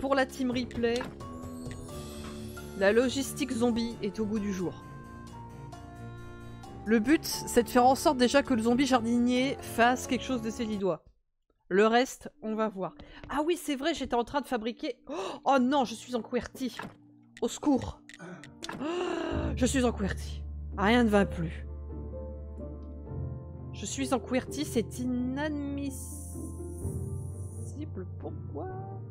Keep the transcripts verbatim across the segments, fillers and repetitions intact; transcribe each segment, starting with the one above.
pour la team replay, la logistique zombie est au goût du jour. Le but, c'est de faire en sorte déjà que le zombie jardinier fasse quelque chose de ses dix doigts. Le reste, on va voir. Ah oui, c'est vrai, j'étais en train de fabriquer... Oh non, je suis en QWERTY. Au secours. Oh, je suis en QWERTY. Rien ne va plus. Je suis en QWERTY, c'est inadmissible. Pourquoi?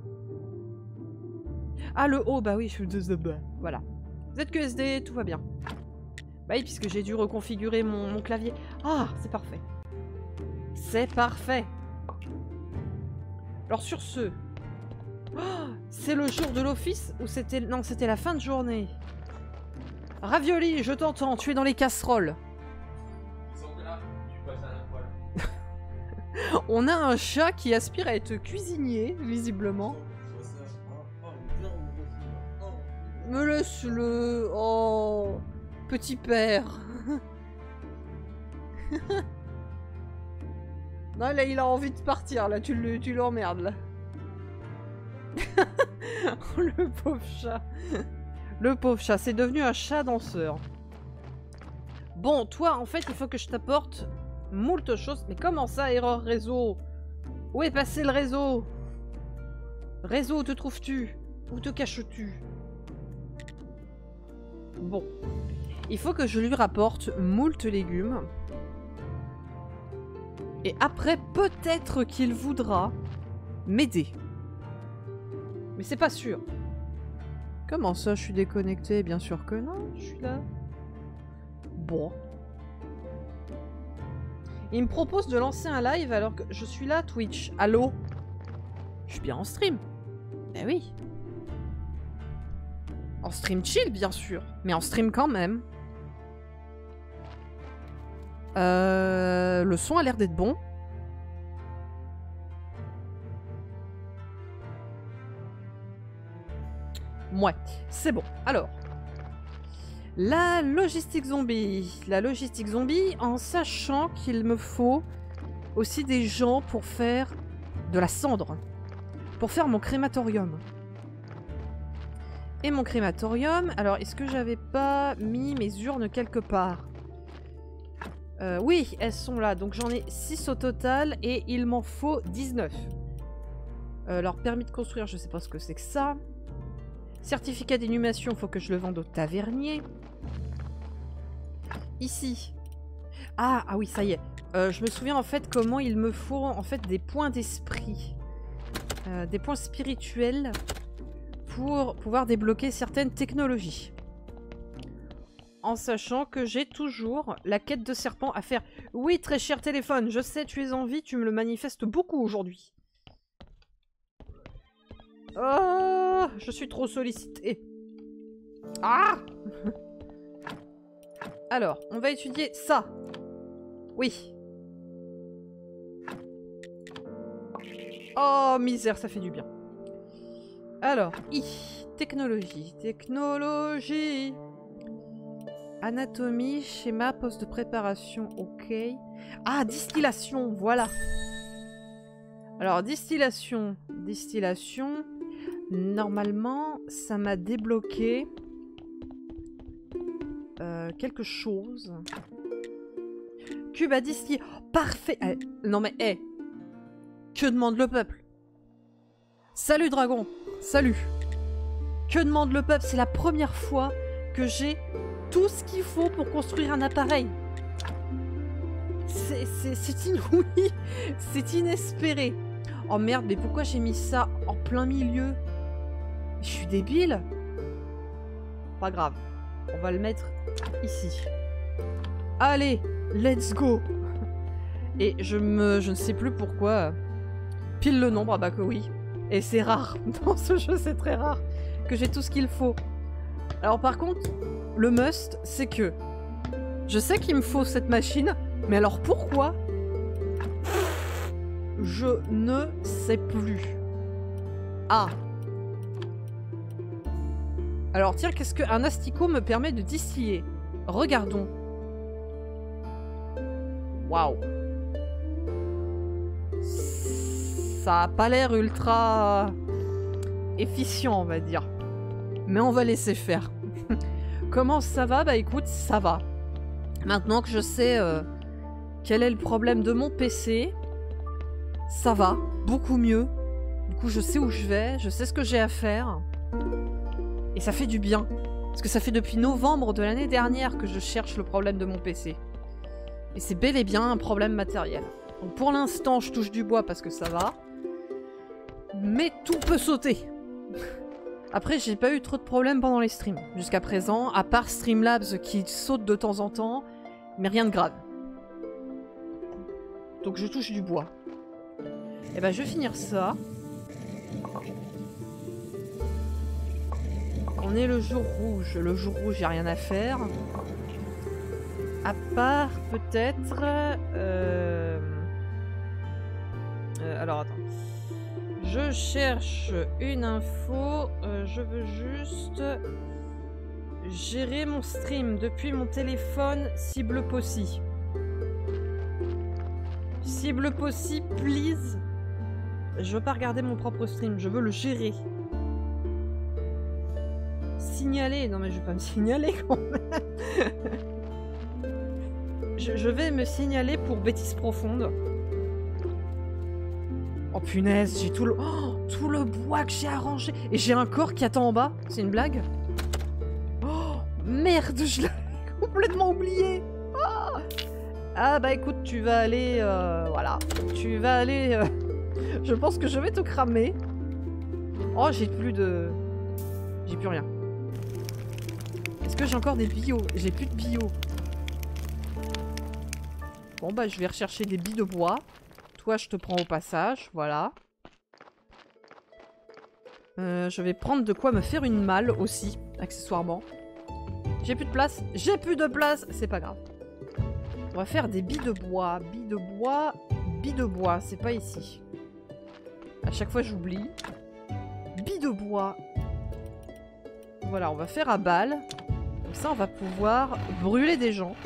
Ah, le haut, bah oui, je suis de... Voilà. Z Q S D, tout va bien. Bah oui, puisque j'ai dû reconfigurer mon, mon clavier. Ah, c'est parfait. C'est parfait. Alors sur ce... Oh, c'est le jour de l'office ou c'était... Non, c'était la fin de journée. Ravioli, je t'entends, tu es dans les casseroles. On a un chat qui aspire à être cuisinier, visiblement. Me laisse-le. Oh, petit père. Non, là, il a envie de partir, là. Tu tu l'emmerdes, là. Oh, le pauvre chat. Le pauvre chat, c'est devenu un chat danseur. Bon, toi, en fait, il faut que je t'apporte moult choses. Mais comment ça, erreur réseau? Où est passé le réseau? Réseau, où te trouves-tu? Où te caches-tu? Bon. Il faut que je lui rapporte moult légumes. Et après, peut-être qu'il voudra m'aider. Mais c'est pas sûr. Comment ça, je suis déconnectée? Bien sûr que non, je suis là. Bon. Il me propose de lancer un live alors que je suis là, Twitch. Allô? Je suis bien en stream. Eh oui. En stream chill, bien sûr. Mais en stream quand même. Euh, le son a l'air d'être bon. Ouais, c'est bon. Alors, la logistique zombie. La logistique zombie, en sachant qu'il me faut aussi des gens pour faire de la cendre. Pour faire mon crématorium. Et mon crématorium, alors est-ce que j'avais pas mis mes urnes quelque part? euh, Oui, elles sont là. Donc j'en ai six au total et il m'en faut dix-neuf. Euh, alors permis de construire, je sais pas ce que c'est que ça. Certificat d'inhumation, il faut que je le vende au tavernier. Ici. Ah, ah oui, ça y est. Euh, je me souviens en fait comment il me faut en fait des points d'esprit. Euh, des points spirituels pour pouvoir débloquer certaines technologies. En sachant que j'ai toujours la quête de serpent à faire. Oui, très cher téléphone, je sais, tu es en vie, tu me le manifestes beaucoup aujourd'hui. Oh, je suis trop sollicitée. Ah! Alors, on va étudier ça. Oui. Oh, misère, ça fait du bien. Alors, I. Technologie. Technologie. Anatomie, schéma, poste de préparation, ok. Ah, distillation, voilà. Alors, distillation. Distillation. Normalement, ça m'a débloqué euh, quelque chose. Cube à distiller. Oh, parfait. Eh, non mais, hé. Hey. Que demande le peuple? Salut dragon. Salut. Que demande le peuple? C'est la première fois que j'ai tout ce qu'il faut pour construire un appareil. C'est inouï. C'est inespéré. Oh merde, mais pourquoi j'ai mis ça en plein milieu? Je suis débile. Pas grave. On va le mettre ici. Allez, let's go. Et je me, je ne sais plus pourquoi. Pile le nombre, ah bah que oui. Et c'est rare. Dans ce jeu, c'est très rare que j'ai tout ce qu'il faut. Alors par contre, le must, c'est que je sais qu'il me faut cette machine, mais alors pourquoi? Je ne sais plus. Ah. Alors tiens, qu'est-ce qu'un asticot me permet de distiller? Regardons. Waouh. Ça a pas l'air ultra... efficient, on va dire. Mais on va laisser faire. Comment ça va? Bah écoute, ça va. Maintenant que je sais euh, quel est le problème de mon P C, ça va, beaucoup mieux. Du coup, je sais où je vais, je sais ce que j'ai à faire. Et ça fait du bien. Parce que ça fait depuis novembre de l'année dernière que je cherche le problème de mon P C. Et c'est bel et bien un problème matériel. Donc pour l'instant, je touche du bois parce que ça va. Mais tout peut sauter. Après, j'ai pas eu trop de problèmes pendant les streams. Jusqu'à présent, à part Streamlabs qui saute de temps en temps. Mais rien de grave. Donc je touche du bois. Et ben je vais finir ça. On est le jour rouge. Le jour rouge, y a rien à faire. À part peut-être... Euh... Euh, alors attends. Je cherche une info. Euh, je veux juste gérer mon stream depuis mon téléphone. Cible Possi. Cible Possi, please. Je veux pas regarder mon propre stream. Je veux le gérer. Signaler. Non mais je vais pas me signaler quand même. je, je vais me signaler pour bêtise profonde. Oh punaise, j'ai tout le... Oh, tout le bois que j'ai arrangé. Et j'ai un corps qui attend en bas. C'est une blague? Oh, merde, je l'avais complètement oublié. Oh. Ah bah écoute, tu vas aller... Euh, voilà. Tu vas aller... Euh, je pense que je vais te cramer. Oh, j'ai plus de... J'ai plus rien. Est-ce que j'ai encore des bio? J'ai plus de bio. Bon bah je vais rechercher des billes de bois. Toi, je te prends au passage, voilà. Euh, je vais prendre de quoi me faire une malle aussi, accessoirement. J'ai plus de place. J'ai plus de place. C'est pas grave. On va faire des billes de bois. Billes de bois. Billes de bois. C'est pas ici. À chaque fois, j'oublie. Billes de bois. Voilà, on va faire à balle. Comme ça, on va pouvoir brûler des gens.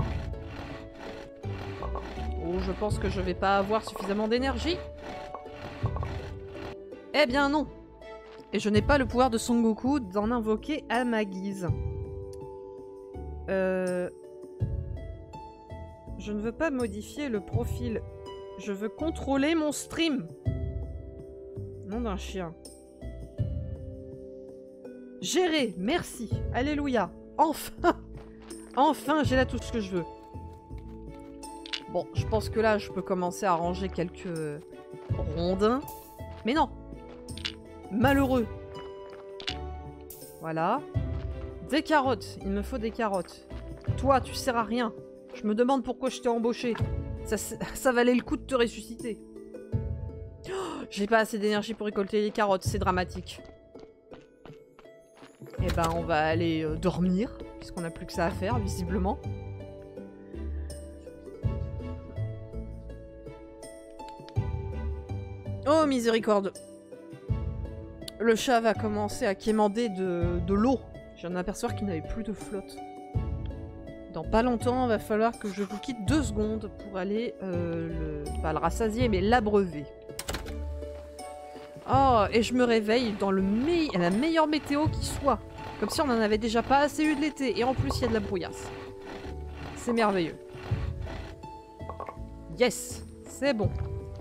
Oh, je pense que je vais pas avoir suffisamment d'énergie. Eh bien non. Et je n'ai pas le pouvoir de Son Goku d'en invoquer à ma guise. Euh... Je ne veux pas modifier le profil. Je veux contrôler mon stream. Nom d'un chien. Gérer, merci. Alléluia. Enfin. Enfin, j'ai là tout ce que je veux. Bon, je pense que là, je peux commencer à ranger quelques rondins. Mais non. Malheureux. Voilà. Des carottes. Il me faut des carottes. Toi, tu sers à rien. Je me demande pourquoi je t'ai embauché. Ça, ça valait le coup de te ressusciter. Oh, j'ai pas assez d'énergie pour récolter les carottes. C'est dramatique. Eh ben, on va aller euh, dormir. Puisqu'on n'a plus que ça à faire, visiblement. Oh, miséricorde. Le chat va commencer à quémander de, de l'eau. Je viens de m'apercevoir qu'il n'avait plus de flotte. Dans pas longtemps, il va falloir que je vous quitte deux secondes pour aller euh, le, pas le rassasier, mais l'abreuver. Oh, et je me réveille dans le me la meilleure météo qui soit. Comme si on n'en avait déjà pas assez eu de l'été. Et en plus, il y a de la brouillasse. C'est merveilleux. Yes, c'est bon.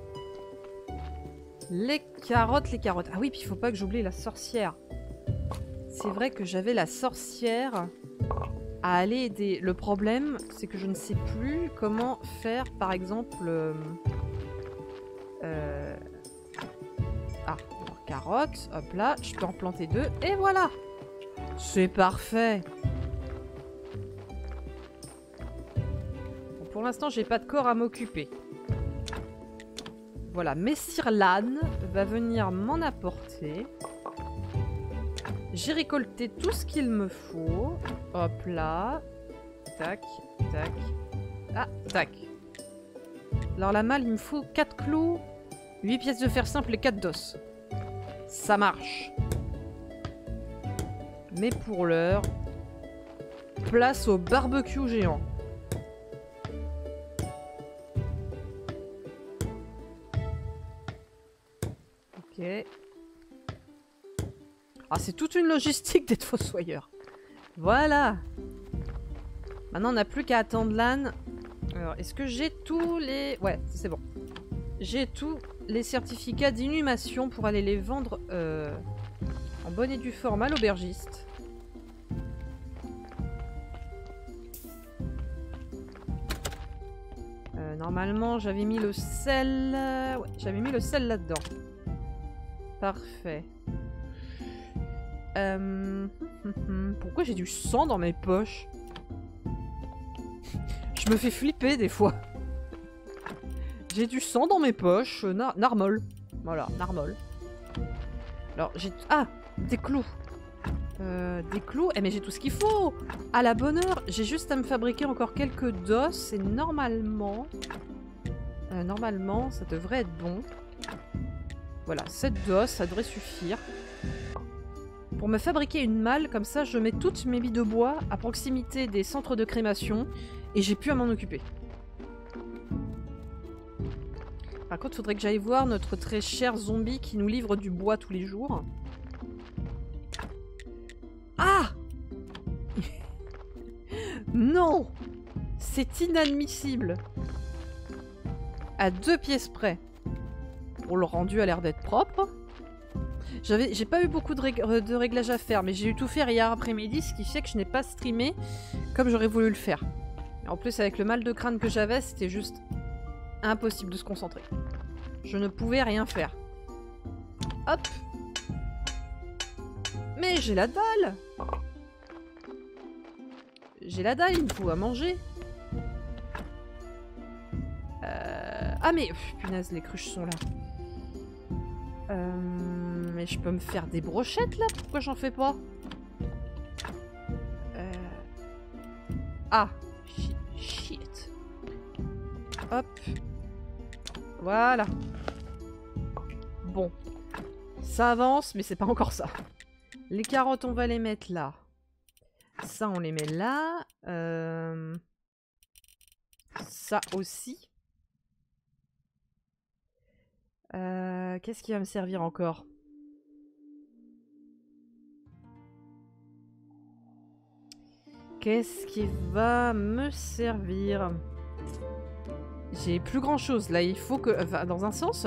Les carottes, les carottes. Ah oui, puis il faut pas que j'oublie la sorcière. C'est vrai que j'avais la sorcière à aller aider. Le problème, c'est que je ne sais plus comment faire, par exemple... Euh... Euh... Ah, alors, carottes, hop là, je peux en planter deux, et voilà. C'est parfait. Bon, pour l'instant, j'ai pas de corps à m'occuper. Voilà, Messire Lan va venir m'en apporter. J'ai récolté tout ce qu'il me faut. Hop là. Tac, tac. Ah, tac. Alors la malle, il me faut quatre clous, huit pièces de fer simple et quatre d'os. Ça marche. Mais pour l'heure, place au barbecue géant. Ok. Ah, c'est toute une logistique d'être fossoyeur. Voilà. Maintenant, on n'a plus qu'à attendre l'âne. Alors, est-ce que j'ai tous les... Ouais, c'est bon. J'ai tous les certificats d'inhumation pour aller les vendre euh, en bonne et due forme à l'aubergiste. Euh, normalement, j'avais mis le sel... Ouais, j'avais mis le sel là-dedans. Parfait. Euh... Pourquoi j'ai du sang dans mes poches? Je me fais flipper des fois. J'ai du sang dans mes poches. Nar narmol. Voilà, narmol. Alors, j'ai... Ah, des clous. Euh, des clous. Eh mais j'ai tout ce qu'il faut. À la bonne heure, j'ai juste à me fabriquer encore quelques dos. Et normalement... Euh, normalement, ça devrait être bon. Voilà, sept dos, ça devrait suffire. Pour me fabriquer une malle, comme ça, je mets toutes mes billes de bois à proximité des centres de crémation et j'ai plus à m'en occuper. Par contre, il faudrait que j'aille voir notre très cher zombie qui nous livre du bois tous les jours. Ah! Non! C'est inadmissible! À deux pièces près. Bon, le rendu a l'air d'être propre. J'avais, j'ai pas eu beaucoup de, rég de réglages à faire, mais j'ai eu tout faire hier après-midi, ce qui fait que je n'ai pas streamé comme j'aurais voulu le faire. Et en plus, avec le mal de crâne que j'avais, c'était juste impossible de se concentrer. Je ne pouvais rien faire. Hop. Mais j'ai la dalle. J'ai la dalle, il me faut à manger. Euh... Ah mais... Pff, punaise, les cruches sont là. Euh... Mais je peux me faire des brochettes là? Pourquoi j'en fais pas? euh... Ah, shit, shit. Hop. Voilà. Bon. Ça avance, mais c'est pas encore ça. Les carottes, on va les mettre là. Ça, on les met là. Euh... Ça aussi. Euh... Qu'est-ce qui va me servir encore? Qu'est-ce qui va me servir? J'ai plus grand chose là, il faut que... Enfin, dans un sens,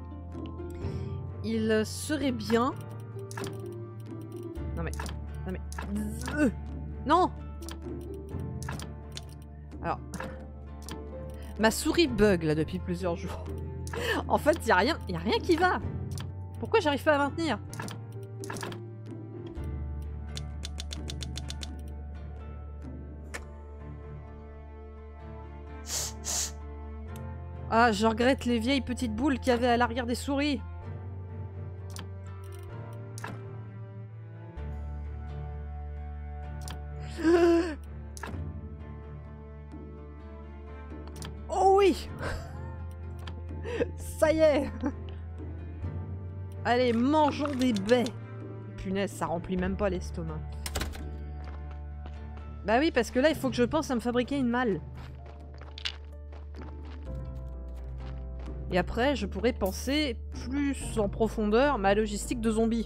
il serait bien... Non mais... Non mais... Euh, non. Alors... Ma souris bug là depuis plusieurs jours. En fait, il n'y a rien, y a rien qui va. Pourquoi j'arrive pas à maintenir? Ah, je regrette les vieilles petites boules qu'il y avait à l'arrière des souris. Oh oui. Ça y est. Allez, mangeons des baies. Punaise, ça remplit même pas l'estomac. Bah oui, parce que là, il faut que je pense à me fabriquer une malle. Et après, je pourrais penser plus en profondeur ma logistique de zombies.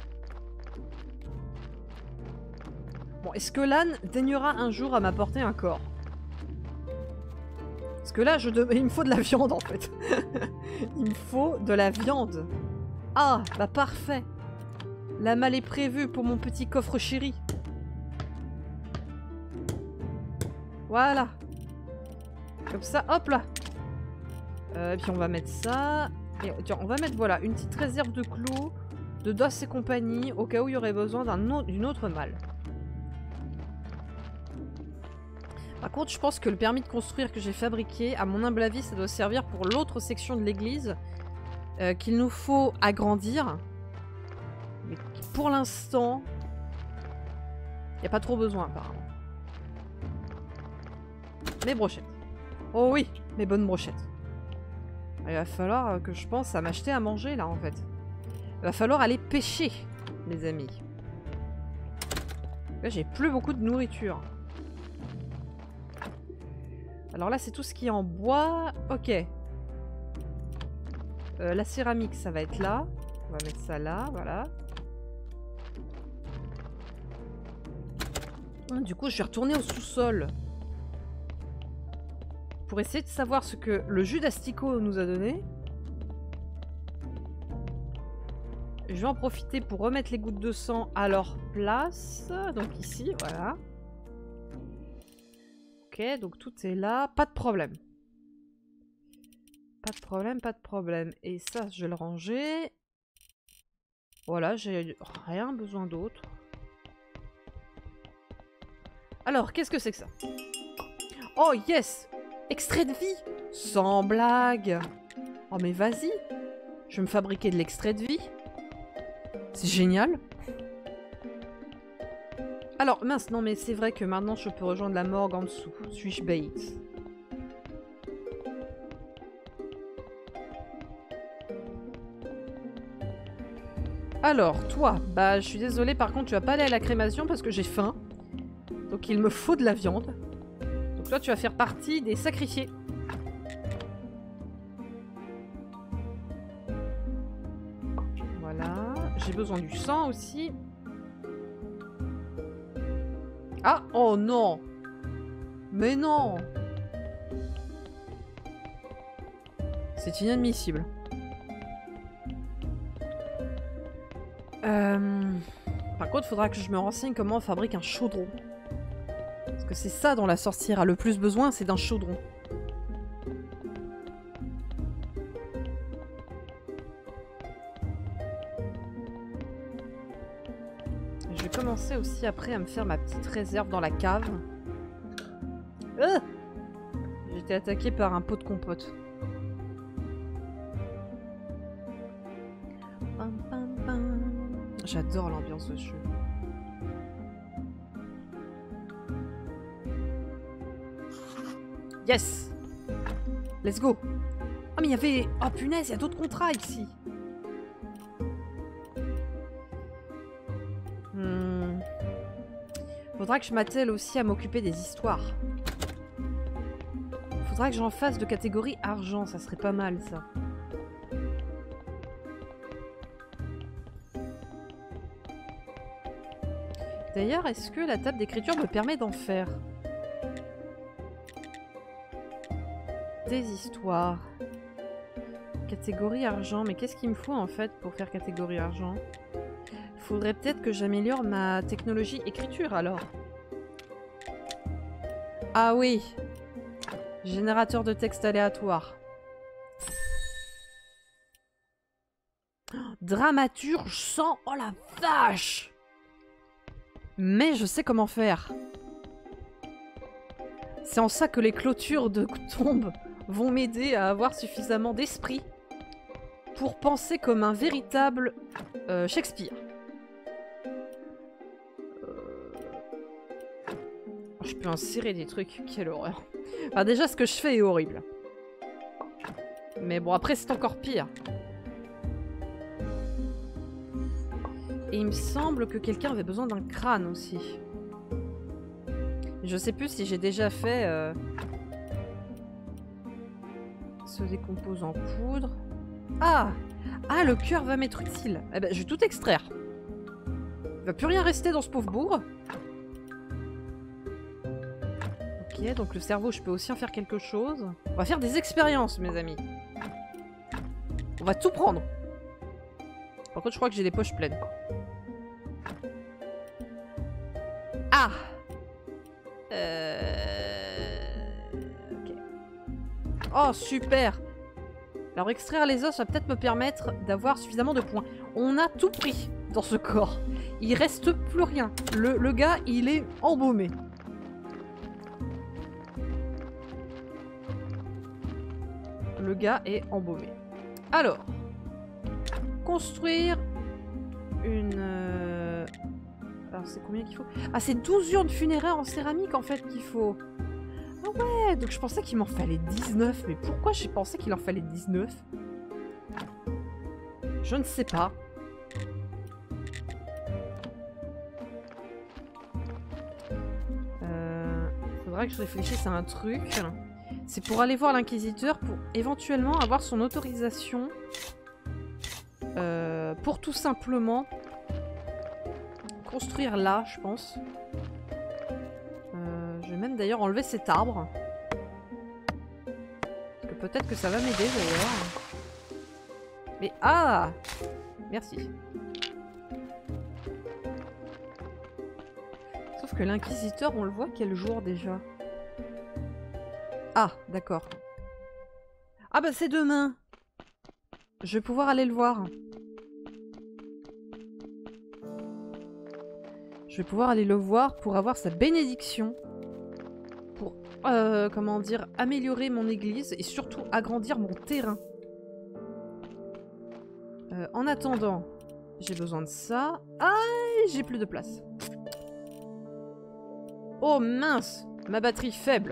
Bon, est-ce que l'âne daignera un jour à m'apporter un corps? Parce que là, je de... il me faut de la viande, en fait. Il me faut de la viande. Ah, bah parfait. La malle est prévue pour mon petit coffre chéri. Voilà. Comme ça, hop là. Euh, et puis on va mettre ça. Et tiens, on va mettre, voilà, une petite réserve de clous, de dos et compagnie, au cas où il y aurait besoin d'un d'une autre malle. Par contre, je pense que le permis de construire que j'ai fabriqué, à mon humble avis, ça doit servir pour l'autre section de l'église, euh, qu'il nous faut agrandir. Mais pour l'instant, il n'y a pas trop besoin, apparemment. Mes brochettes. Oh oui, mes bonnes brochettes. Il va falloir que je pense à m'acheter à manger, là, en fait. Il va falloir aller pêcher, les amis. Là, j'ai plus beaucoup de nourriture. Alors là, c'est tout ce qui est en bois. Ok. Euh, la céramique, ça va être là. On va mettre ça là, voilà. Du coup, je vais retourner au sous-sol. Pour essayer de savoir ce que le jus d'asticot nous a donné. Je vais en profiter pour remettre les gouttes de sang à leur place. Donc ici, voilà. Ok, donc tout est là. Pas de problème. Pas de problème, pas de problème. Et ça, je vais le ranger. Voilà, j'ai rien besoin d'autre. Alors, qu'est-ce que c'est que ça? Oh, yes! Extrait de vie! Sans blague! Oh, mais vas-y! Je vais me fabriquer de l'extrait de vie. C'est génial! Alors, mince, non, mais c'est vrai que maintenant, je peux rejoindre la morgue en dessous. Suis-je bait? Alors, toi, bah, je suis désolée, par contre, tu vas pas aller à la crémation parce que j'ai faim. Donc, il me faut de la viande. Donc, toi, tu vas faire partie des sacrifiés. Voilà. J'ai besoin du sang aussi. Ah, oh non! Mais non! C'est inadmissible. Euh... Par contre, il faudra que je me renseigne comment on fabrique un chaudron. Parce que c'est ça dont la sorcière a le plus besoin, c'est d'un chaudron. Je vais commencer aussi après à me faire ma petite réserve dans la cave. Euh J'ai été attaquée par un pot de compote. J'adore l'ambiance de ce jeu. Yes! Let's go! Ah mais il y avait... Oh punaise, il y a d'autres contrats ici! Hmm. Faudra que je m'attelle aussi à m'occuper des histoires. Faudra que j'en fasse de catégorie argent, ça serait pas mal ça. D'ailleurs, est-ce que la table d'écriture me permet d'en faire? Des histoires. Catégorie argent. Mais qu'est-ce qu'il me faut en fait pour faire catégorie argent? Faudrait peut-être que j'améliore ma technologie écriture alors. Ah oui. Générateur de texte aléatoire. Dramaturge sans... Oh la vache! Mais je sais comment faire. C'est en ça que les clôtures de tombes vont m'aider à avoir suffisamment d'esprit pour penser comme un véritable euh, Shakespeare. Euh... Je peux insérer des trucs, quelle horreur. Enfin, déjà, ce que je fais est horrible. Mais bon, après, c'est encore pire. Et il me semble que quelqu'un avait besoin d'un crâne aussi. Je sais plus si j'ai déjà fait... Euh... Se décompose en poudre. Ah! Ah, le cœur va m'être utile. Eh ben, je vais tout extraire. Il va plus rien rester dans ce pauvre bourg. Ok, donc le cerveau, je peux aussi en faire quelque chose. On va faire des expériences, mes amis. On va tout prendre. Par contre, je crois que j'ai les poches pleines. Ah! Euh... Ok. Oh, super! Alors, extraire les os va peut-être me permettre d'avoir suffisamment de points. On a tout pris dans ce corps. Il reste plus rien. Le, le gars, il est embaumé. Le gars est embaumé. Alors... Construire une... Euh... Alors c'est combien qu'il faut? Ah, c'est douze urnes funéraires en céramique en fait qu'il faut. Ah ouais, donc je pensais qu'il m'en fallait dix-neuf. Mais pourquoi j'ai pensé qu'il en fallait dix-neuf? Je ne sais pas. Euh... Faudra que je réfléchisse à un truc. C'est pour aller voir l'inquisiteur pour éventuellement avoir son autorisation. Euh, pour tout simplement construire là, je pense. même d'ailleurs enlever cet arbre. Parce que peut-être que ça va m'aider d'ailleurs. Mais ah! Merci. Sauf que l'inquisiteur, on le voit quel jour déjà? Ah, d'accord. Ah bah c'est demain! Je vais pouvoir aller le voir. Je vais pouvoir aller le voir pour avoir sa bénédiction. Pour, euh, comment dire, améliorer mon église et surtout agrandir mon terrain. Euh, en attendant, j'ai besoin de ça. Ah, j'ai plus de place. Oh mince! Ma batterie faible.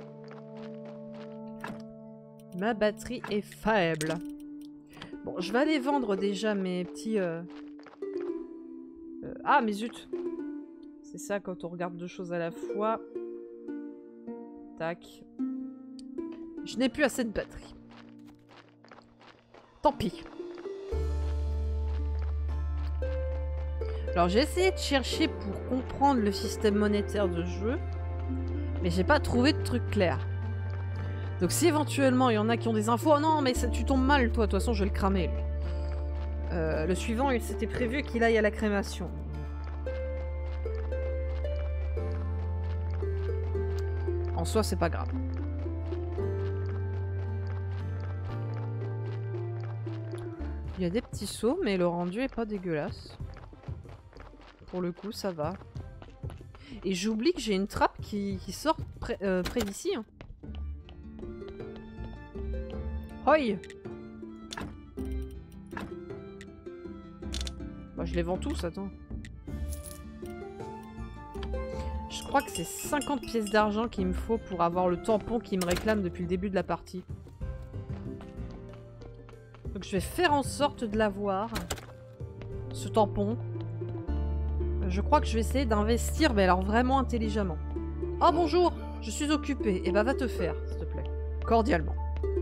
Ma batterie est faible. Bon, je vais aller vendre déjà mes petits... Euh... Euh, ah, mais zut! C'est ça quand on regarde deux choses à la fois. Tac. Je n'ai plus assez de batterie. Tant pis. Alors j'ai essayé de chercher pour comprendre le système monétaire de jeu, mais j'ai pas trouvé de truc clair. Donc si éventuellement il y en a qui ont des infos, oh non mais ça, tu tombes mal toi, de toute façon je vais le cramer. Euh, le suivant, il s'était prévu qu'il aille à la crémation. En soi, c'est pas grave. Il y a des petits sauts, mais le rendu est pas dégueulasse. Pour le coup, ça va. Et j'oublie que j'ai une trappe qui, qui sort près, euh, près d'ici. Hein. Hoi! Bah, je les vends tous, attends. Je crois que c'est cinquante pièces d'argent qu'il me faut pour avoir le tampon qui me réclame depuis le début de la partie. Donc je vais faire en sorte de l'avoir. Ce tampon. Je crois que je vais essayer d'investir, mais alors vraiment intelligemment. Oh bonjour, je suis occupée. Eh ben va te faire, s'il te plaît. Cordialement.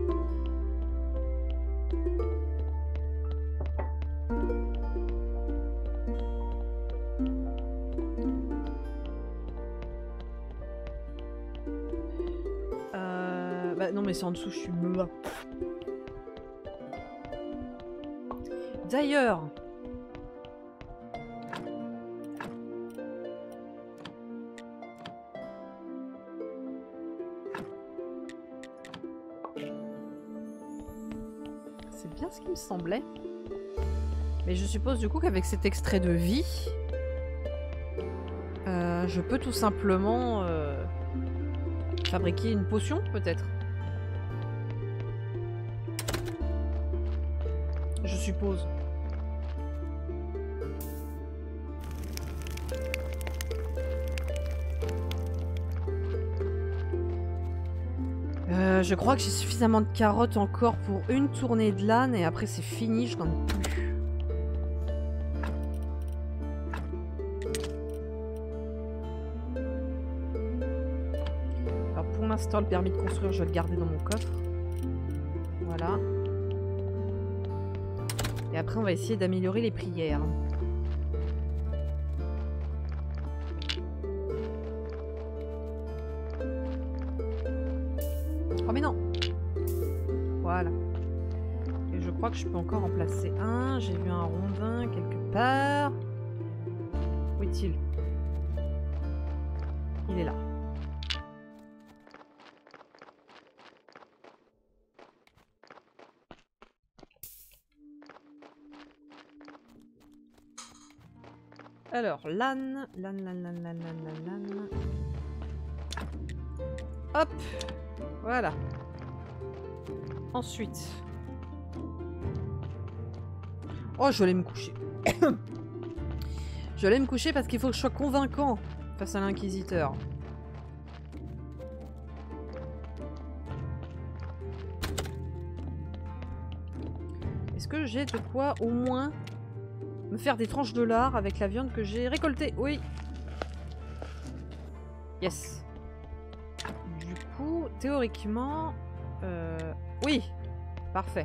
Euh... Bah non mais c'est en dessous, je suis meuh. D'ailleurs... C'est bien ce qui me semblait. Mais je suppose du coup qu'avec cet extrait de vie, euh, je peux tout simplement euh, fabriquer une potion, peut-être. Je suppose. Euh, je crois que j'ai suffisamment de carottes encore pour une tournée de l'âne et après c'est fini, je n'en ai plus. Alors pour l'instant, le permis de construire, je vais le garder dans mon coffre. Voilà. Et après, on va essayer d'améliorer les prières. Oh mais non! Voilà. Et je crois que je peux encore en placer un. J'ai vu un rondin quelque part. Où est-il? Il est là. Alors, l'âne, l'âne, l'âne, l'âne, l'âne, l'âne, l'âne. Hop! Voilà. Ensuite. Oh, je vais aller me coucher. Je vais aller me coucher parce qu'il faut que je sois convaincant face à l'inquisiteur. Est-ce que j'ai de quoi au moins me faire des tranches de lard avec la viande que j'ai récoltée? Oui. Yes. Du coup, théoriquement... Euh... Oui. Parfait.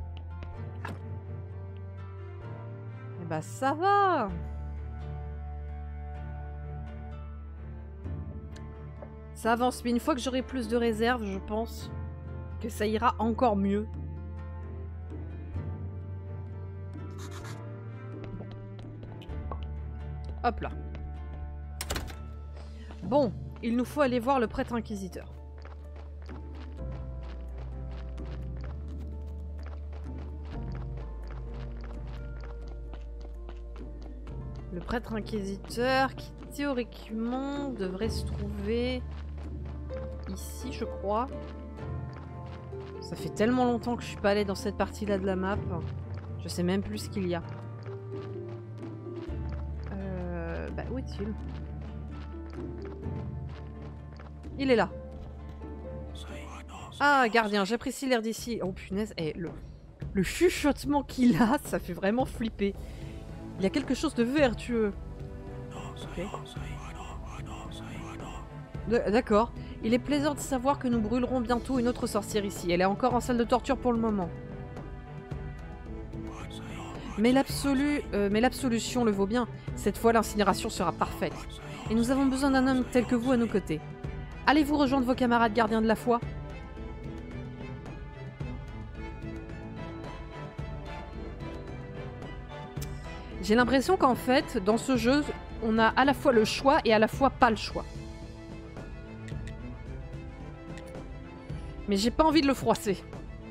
Eh bah ça va. Ça avance, mais une fois que j'aurai plus de réserves, je pense que ça ira encore mieux. Bon. Hop là. Bon, il nous faut aller voir le prêtre inquisiteur. Le prêtre inquisiteur qui théoriquement devrait se trouver ici, je crois. Ça fait tellement longtemps que je suis pas allée dans cette partie-là de la map. Je sais même plus ce qu'il y a. Euh, bah, où est-il? Il est là. Ah, gardien, j'apprécie l'air d'ici. Oh punaise, eh, le, le chuchotement qu'il a, ça fait vraiment flipper. Il y a quelque chose de vertueux. Okay. D'accord. Il est plaisant de savoir que nous brûlerons bientôt une autre sorcière ici. Elle est encore en salle de torture pour le moment. Mais l'absolu, euh, mais l'absolution le vaut bien. Cette fois, l'incinération sera parfaite. Et nous avons besoin d'un homme tel que vous à nos côtés. Allez-vous rejoindre vos camarades gardiens de la foi ? J'ai l'impression qu'en fait, dans ce jeu, on a à la fois le choix et à la fois pas le choix. Mais j'ai pas envie de le froisser.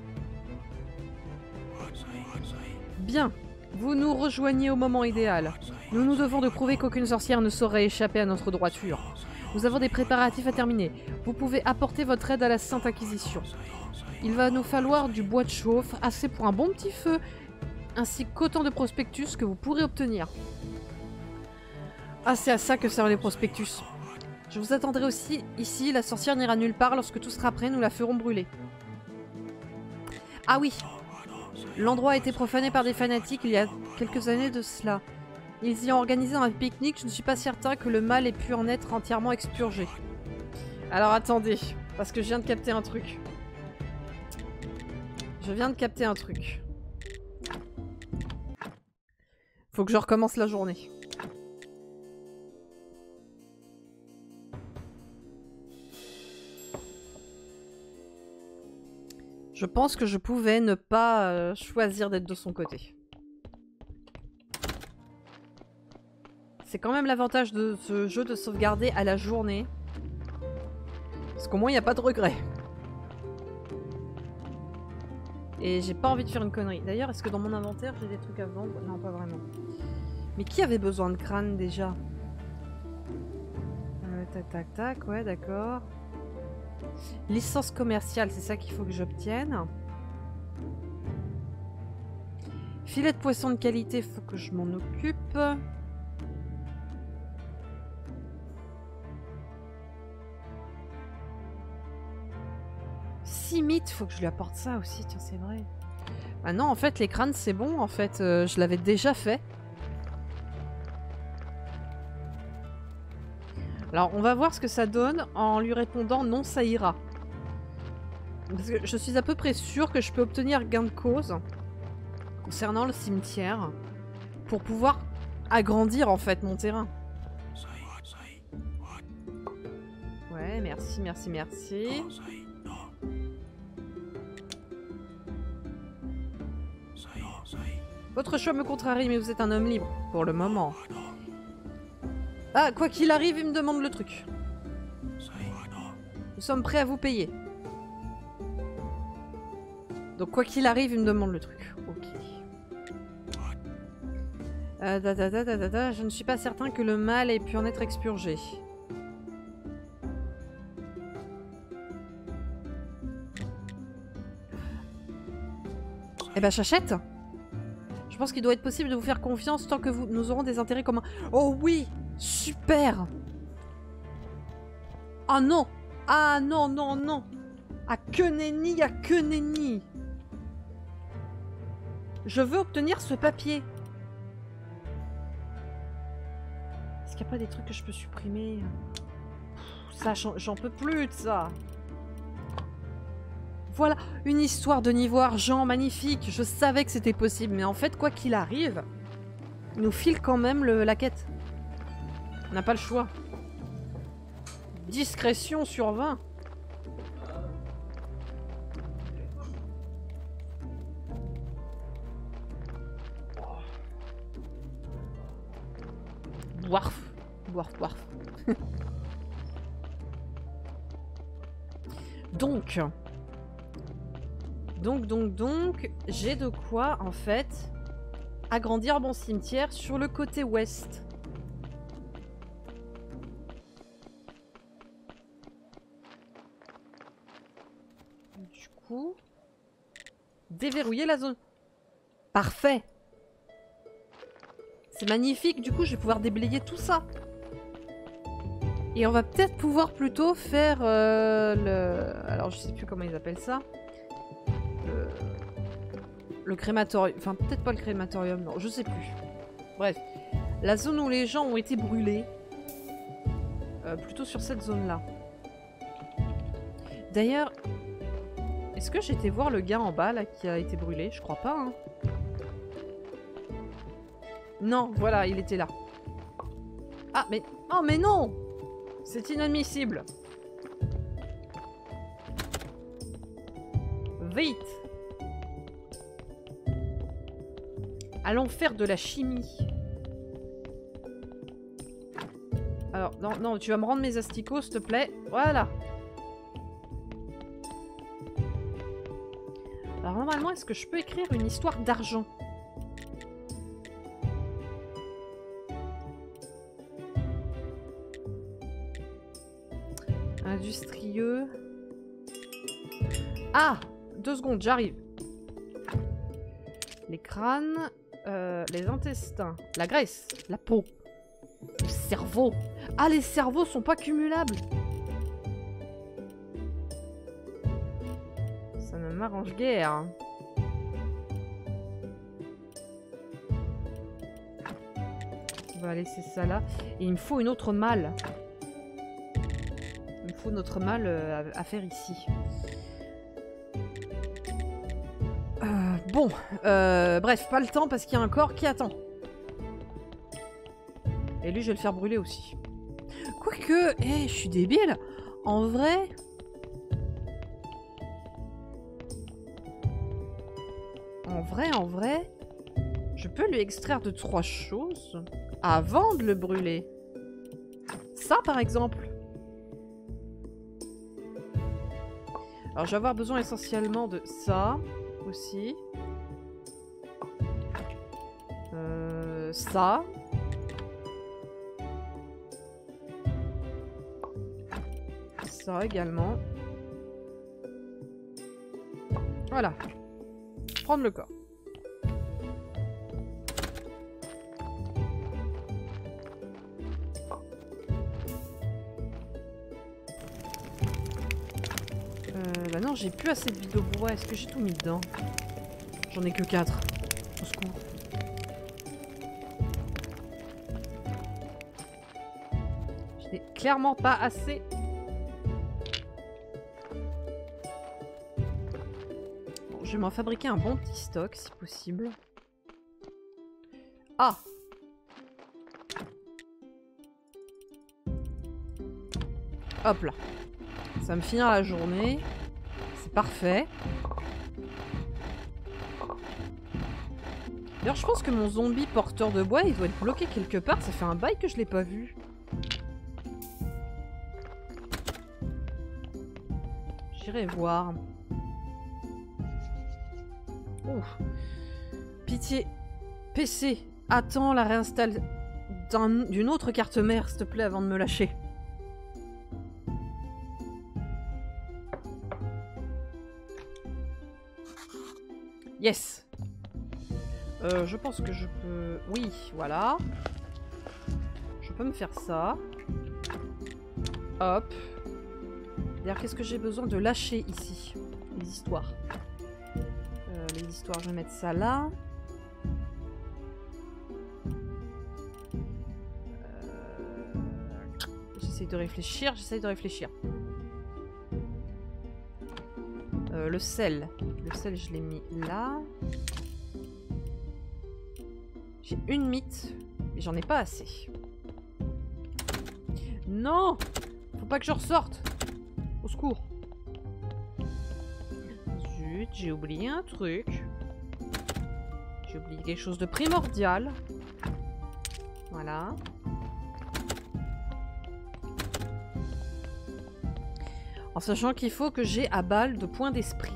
Bien. Vous nous rejoignez au moment idéal. Nous nous devons de prouver qu'aucune sorcière ne saurait échapper à notre droiture. Nous avons des préparatifs à terminer. Vous pouvez apporter votre aide à la Sainte Inquisition. Il va nous falloir du bois de chauffe, assez pour un bon petit feu, ainsi qu'autant de prospectus que vous pourrez obtenir. Ah, c'est à ça que servent les prospectus. Je vous attendrai aussi ici, la sorcière n'ira nulle part, lorsque tout sera prêt, nous la ferons brûler. Ah oui, l'endroit a été profané par des fanatiques il y a quelques années de cela. Ils y ont organisé un pique-nique, je ne suis pas certain que le mal ait pu en être entièrement expurgé. Alors attendez, parce que je viens de capter un truc. Je viens de capter un truc. Faut que je recommence la journée. Je pense que je pouvais ne pas euh, choisir d'être de son côté. C'est quand même l'avantage de ce jeu de sauvegarder à la journée. Parce qu'au moins il n'y a pas de regret. Et j'ai pas envie de faire une connerie. D'ailleurs, est-ce que dans mon inventaire j'ai des trucs à vendre? Non, pas vraiment. Mais qui avait besoin de crâne déjà? euh, Tac, tac, tac, ouais, d'accord. Licence commerciale, c'est ça qu'il faut que j'obtienne. Filet de poisson de qualité, faut que je m'en occupe. Simite, faut que je lui apporte ça aussi, tiens, c'est vrai. Ah non, en fait, les crânes, c'est bon, en fait, euh, je l'avais déjà fait. Alors, on va voir ce que ça donne en lui répondant non, ça ira. Parce que je suis à peu près sûre que je peux obtenir gain de cause concernant le cimetière pour pouvoir agrandir en fait mon terrain. Ouais, merci, merci, merci. Votre choix me contrarie, mais vous êtes un homme libre pour le moment. Ah, quoi qu'il arrive, il me demande le truc. Nous sommes prêts à vous payer. Donc quoi qu'il arrive, il me demande le truc. Ok. Euh, da, da, da, da, da, da. Je ne suis pas certain que le mal ait pu en être expurgé. Eh ben j'achète. Je pense qu'il doit être possible de vous faire confiance tant que vous, nous aurons des intérêts communs. Oh oui! Super! Ah non! Ah non, non, non! À que nenni, à que nenni! Je veux obtenir ce papier. Est-ce qu'il n'y a pas des trucs que je peux supprimer? Ça, j'en peux plus de ça. Voilà, une histoire de niveau argent magnifique. Je savais que c'était possible, mais en fait, quoi qu'il arrive, il nous file quand même le, la quête. On n'a pas le choix. Discrétion sur vingt. Boirf. Boirf, boirf. Donc. Donc, donc, donc, j'ai de quoi, en fait, agrandir mon cimetière sur le côté ouest. Du coup, déverrouiller la zone. Parfait. C'est magnifique, du coup, je vais pouvoir déblayer tout ça. Et on va peut-être pouvoir plutôt faire euh, le... Alors, je sais plus comment ils appellent ça. Le, le crématorium. Enfin, peut-être pas le crématorium, non, je sais plus. Bref. La zone où les gens ont été brûlés. Euh, plutôt sur cette zone-là. D'ailleurs, est-ce que j'ai été voir le gars en bas, là, qui a été brûlé? Je crois pas, hein. Non, voilà, il était là. Ah, mais... Oh, mais non! C'est inadmissible. Vite! Allons faire de la chimie. Alors, non, non, tu vas me rendre mes asticots, s'il te plaît. Voilà. Alors, normalement, est-ce que je peux écrire une histoire d'argent? Industrieux. Ah! Deux secondes, j'arrive. Les crânes, euh, les intestins, la graisse, la peau, le cerveau. Ah, les cerveaux sont pas cumulables. Ça ne m'arrange guère. On va laisser ça là. Et il me faut une autre malle. Il me faut notre malle euh, à faire ici. Euh, bon, euh, bref, pas le temps parce qu'il y a un corps qui attend. Et lui, je vais le faire brûler aussi. Quoique, hé, hey, je suis débile. En vrai... En vrai, en vrai... Je peux lui extraire de trois choses avant de le brûler. Ça, par exemple. Alors, je vais avoir besoin essentiellement de ça aussi. Euh, ça. Ça également. Voilà. Prendre le corps. Euh, bah non, j'ai plus assez de vidéos bois. Est-ce que j'ai tout mis dedans? J'en ai que quatre. Au secours. Je n'ai clairement pas assez. Bon, je vais m'en fabriquer un bon petit stock si possible. Ah! Hop là. Ça me finit la journée. C'est parfait. D'ailleurs, je pense que mon zombie porteur de bois, il doit être bloqué quelque part. Ça fait un bail que je l'ai pas vu. J'irai voir. Ouf. Pitié. P C, attends la réinstalle d'une autre carte mère, s'il te plaît, avant de me lâcher. Yes. Euh, je pense que je peux... Oui, voilà. Je peux me faire ça. Hop. D'ailleurs, qu'est-ce que j'ai besoin de lâcher ici? Les histoires. Euh, les histoires, je vais mettre ça là. Euh... J'essaye de réfléchir, j'essaye de réfléchir. Euh, le sel. Le sel, je l'ai mis là. J'ai une mythe, mais j'en ai pas assez. Non! Faut pas que je ressorte. Au secours. Zut, j'ai oublié un truc. J'ai oublié quelque chose de primordial. Voilà. En sachant qu'il faut que j'ai à balle de points d'esprit.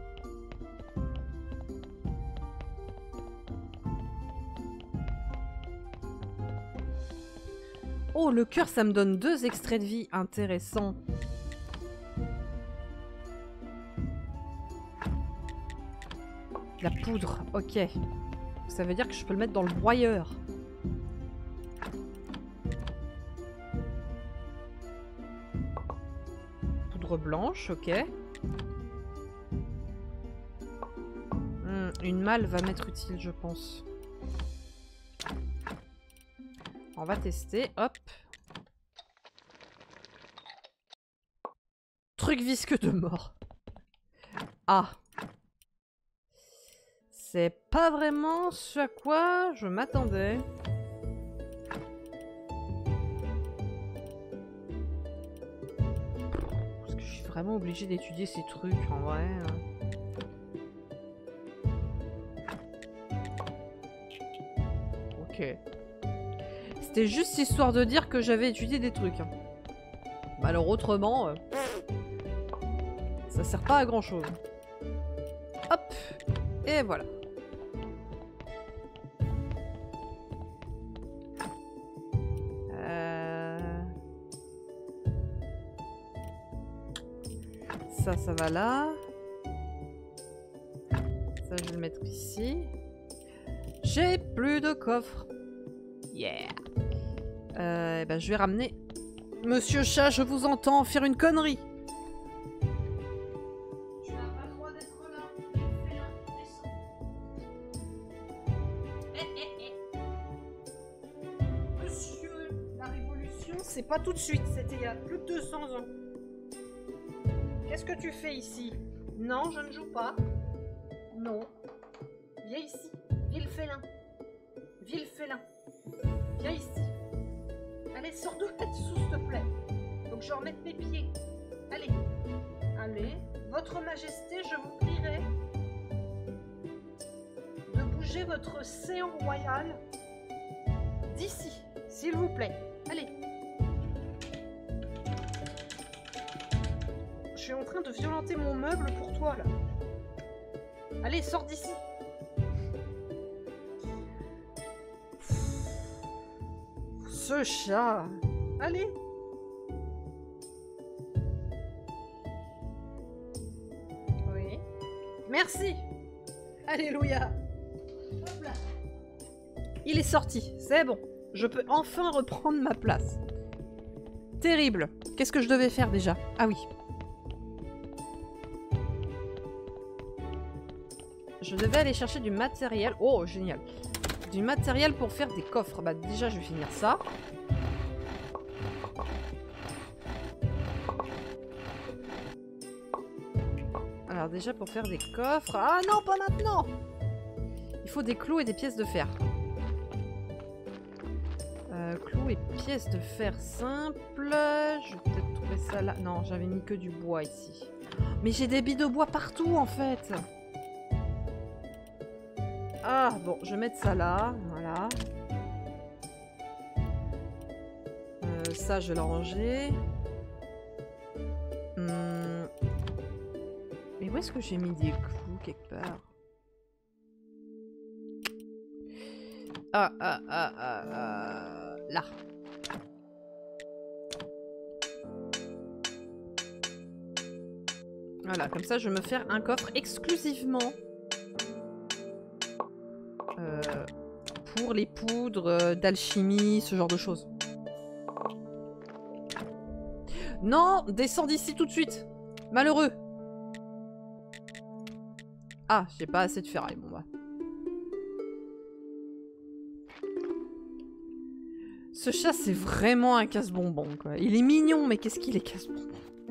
Oh, le cœur, ça me donne deux extraits de vie. Intéressant. La poudre, ok. Ça veut dire que je peux le mettre dans le broyeur. Poudre blanche, ok. Hmm, une malle va m'être utile, je pense. On va tester, hop. Truc visqueux de mort. Ah. C'est pas vraiment ce à quoi je m'attendais. Parce que je suis vraiment obligée d'étudier ces trucs, en vrai. Ok. C'était juste histoire de dire que j'avais étudié des trucs. Bah alors autrement, euh, ça sert pas à grand chose. Hop. Et voilà. Euh... Ça, ça va là. Ça, je vais le mettre ici. J'ai plus de coffre. Yeah. Euh, ben, je vais ramener... Monsieur Chat, je vous entends faire une connerie. Tu n'as pas le droit d'être là. Eh, eh, eh. Monsieur, la révolution, c'est pas tout de suite. C'était il y a plus de deux cents ans. Qu'est-ce que tu fais ici? Non, je ne joue pas. Non. Viens ici. Ville félin. Ville félin. Viens ici. Allez, sors de là-dessous, s'il te plaît. Donc je remette mes pieds. Allez. Allez. Votre Majesté, je vous prierai de bouger votre séant royal d'ici, s'il vous plaît. Allez. Je suis en train de violenter mon meuble pour toi, là. Allez, sors d'ici. Ce chat. Allez. Oui. Merci. Alléluia. Hop là. Il est sorti. C'est bon. Je peux enfin reprendre ma place. Terrible. Qu'est-ce que je devais faire déjà? Ah oui. Je devais aller chercher du matériel. Oh, génial. Du matériel pour faire des coffres. Bah déjà, je vais finir ça. Alors déjà, pour faire des coffres... Ah non, pas maintenant! Il faut des clous et des pièces de fer. Euh, clous et pièces de fer simples. Je vais peut-être trouver ça là. Non, j'avais mis que du bois ici. Mais j'ai des billes de bois partout, en fait. Ah, bon, je vais mettre ça là. Voilà. Euh, ça, je vais le ranger. Hum. Mais où est-ce que j'ai mis des clous, quelque part? Ah, ah, ah, ah, ah, là. Voilà, comme ça, je vais me faire un coffre exclusivement euh, pour les poudres d'alchimie, ce genre de choses. Non, descends d'ici tout de suite. Malheureux. Ah, j'ai pas assez de ferraille, bon bah. Ce chat, c'est vraiment un casse-bonbon, quoi. Il est mignon, mais qu'est-ce qu'il est casse-bonbon.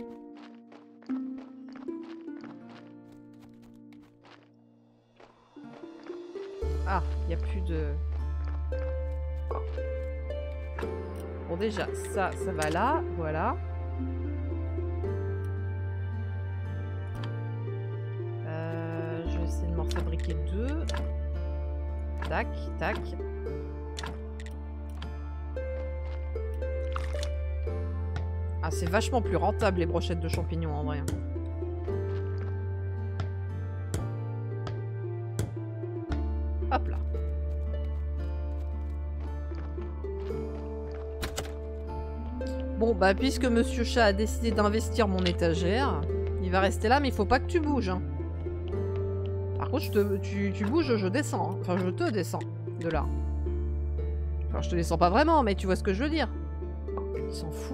Ah, il n'y a plus de... Bon, déjà, ça, ça va là, voilà. Tac, tac. Ah, c'est vachement plus rentable les brochettes de champignons en vrai. Hop là. Bon, bah, puisque Monsieur Chat a décidé d'investir mon étagère, il va rester là, mais il faut pas que tu bouges. Hein. Par contre, je te, tu, tu bouges, je descends. Hein. Enfin, je te descends de là. Enfin, je te descends pas vraiment, mais tu vois ce que je veux dire. Il s'en fout.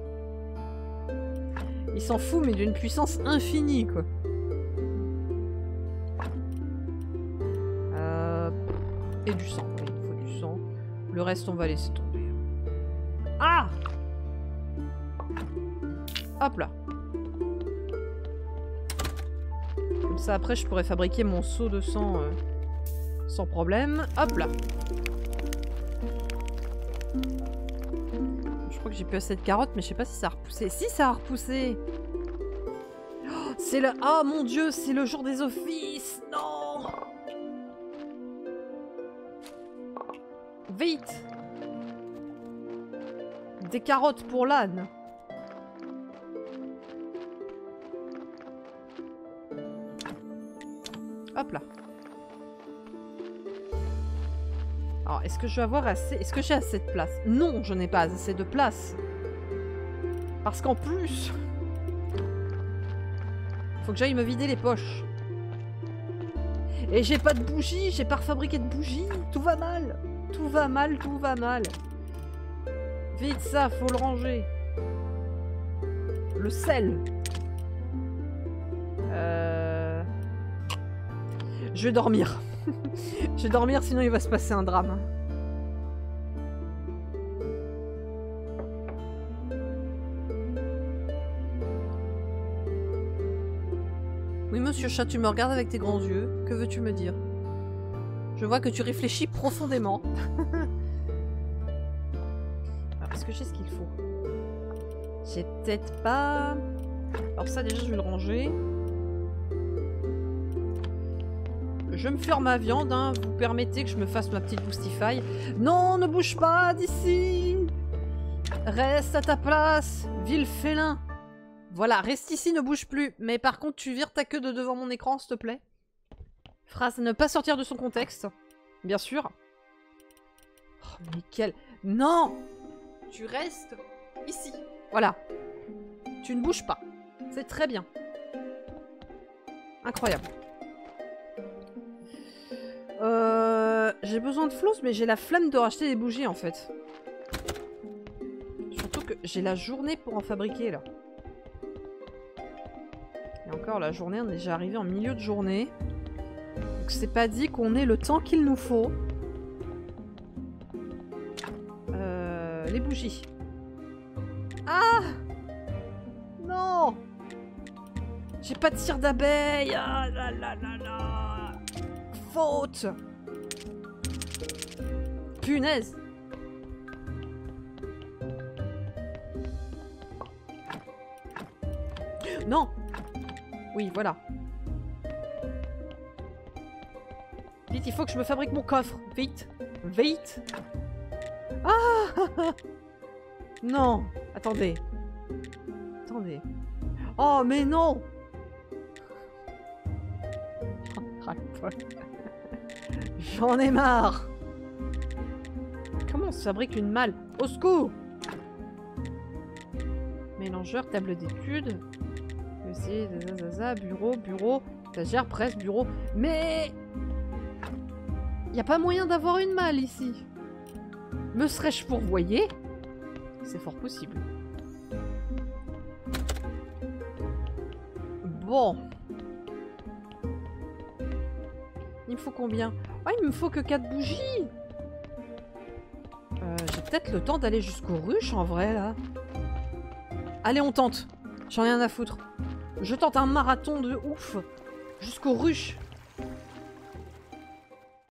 Il s'en fout, mais d'une puissance infinie, quoi. Euh... Et du sang. Oui, il faut du sang. Le reste, on va laisser tomber. Ah! Hop là. Comme ça, après, je pourrais fabriquer mon seau de sang euh, sans problème. Hop là. Je crois que j'ai plus assez de carottes, mais je sais pas si ça a repoussé. Si, ça a repoussé. Oh, c'est le... Oh mon Dieu, c'est le jour des offices. Non. Vite. Des carottes pour l'âne. Hop là. Alors, est-ce que je vais avoir assez... Est-ce que j'ai assez de place? Non, je n'ai pas assez de place. Parce qu'en plus... Faut que j'aille me vider les poches. Et j'ai pas de bougies, j'ai pas refabriqué de bougies. Tout va mal. Tout va mal, tout va mal. Vite ça, faut le ranger. Le sel. Euh... Je vais dormir. Je vais dormir, sinon il va se passer un drame. Oui, Monsieur Chat, tu me regardes avec tes grands yeux. Que veux-tu me dire? Je vois que tu réfléchis profondément. Alors, est-ce que j'ai ce qu'il faut? J'ai peut-être pas... Alors ça, déjà, je vais le ranger. Je me fleur ma viande, hein. Vous permettez que je me fasse ma petite boostify. Non, ne bouge pas d'ici. Reste à ta place, vil félin. Voilà, reste ici, ne bouge plus. Mais par contre, tu vires ta queue de devant mon écran, s'il te plaît. Phrase ne pas sortir de son contexte. Bien sûr. Oh, mais quel... Non! Tu restes ici. Voilà. Tu ne bouges pas. C'est très bien. Incroyable. Euh, j'ai besoin de flouze, mais j'ai la flemme de racheter des bougies, en fait. Surtout que j'ai la journée pour en fabriquer, là. Et encore, la journée, on est déjà arrivé en milieu de journée. Donc c'est pas dit qu'on ait le temps qu'il nous faut. Euh, les bougies. Ah! Non! J'ai pas de cire d'abeille! Ah là là là là! Faute! Punaise! Non! Oui, voilà. Vite, il faut que je me fabrique mon coffre. Vite! Vite! Ah! Non! Attendez. Attendez. Oh, mais non! J'en ai marre! Comment on se fabrique une malle? Au secours! Mélangeur, table d'études. Bureau, bureau, étagère, presse, bureau. Mais... y a pas moyen d'avoir une malle ici. Me serais-je pourvoyé? C'est fort possible. Bon. Il me faut combien? Ah, il me faut que quatre bougies. Euh, J'ai peut-être le temps d'aller jusqu'aux ruches en vrai là. Allez, on tente. J'en ai rien à foutre. Je tente un marathon de ouf. Jusqu'aux ruches.